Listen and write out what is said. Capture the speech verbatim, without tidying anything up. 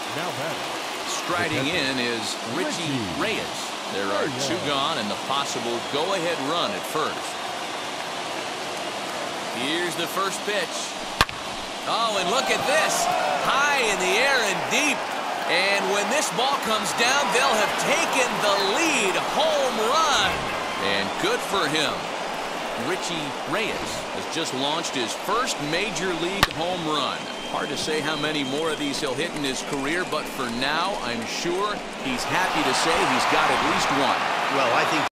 Now batting. Striding in is Ritchie Reyes. There are two gone and the possible go-ahead run at first. Here's the first pitch. Oh, and look at this. High in the air and deep. And when this ball comes down, they'll have taken the lead. Home run. And good for him. Ritchie Reyes has just launched his first major league home run. Hard to say how many more of these he'll hit in his career, but for now, I'm sure he's happy to say he's got at least one. Well, I think